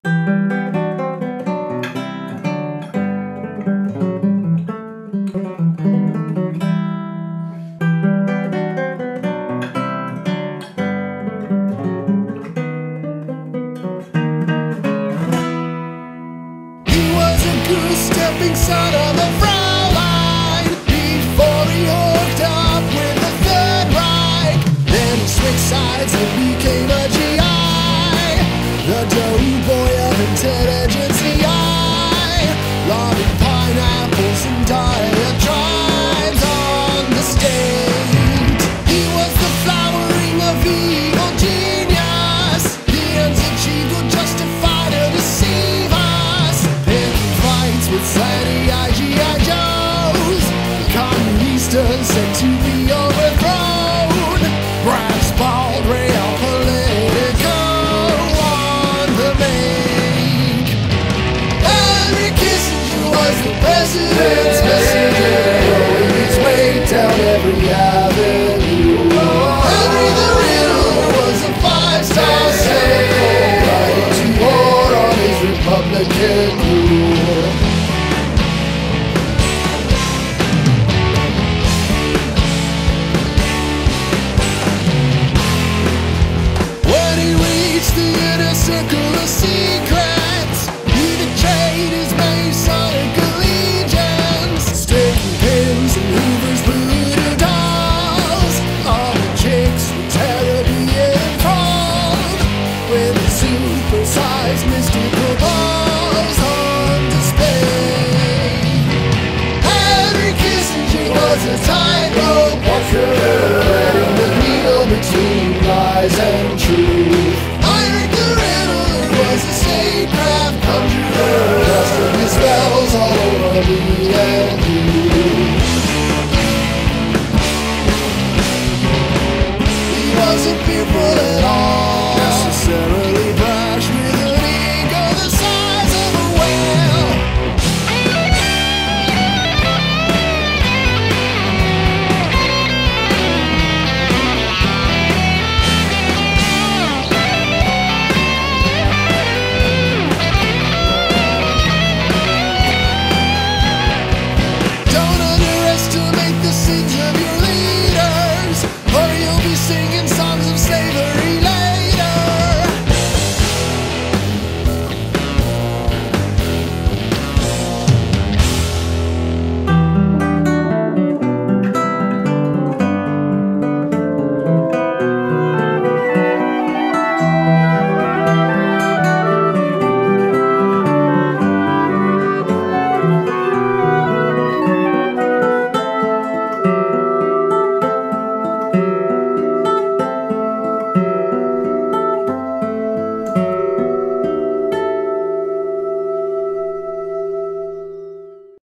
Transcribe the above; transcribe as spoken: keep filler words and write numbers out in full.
Stepping son of a Fraulein before he hooked up with the Third Reich. Then he switched sides and became a G I, the doughboy of intelligence E I, lobbing pineapples and diatribes on the stage. He was the flowering of evil genius. The ends achieved would justify to deceive us. With slanty I G I Joes, communistas said to be overthrown. Brass bald rail politico on the make. Henry Kissinger was the president's messenger, throwing his weight down every avenue. Henry the Riddler was a five-star senator, riding to war on his Republican rule. Circle of secrets, he betrayed his Masonic allegiance, sticking pins in Hoover's voodoo dolls. All the chicks were terribly enthralled with the super-sized mystical balls on display. Henry Kissinger was a tightrope walker, threading the needle between lies and truth. Was a statecraft conjurer, casting his spells all over me.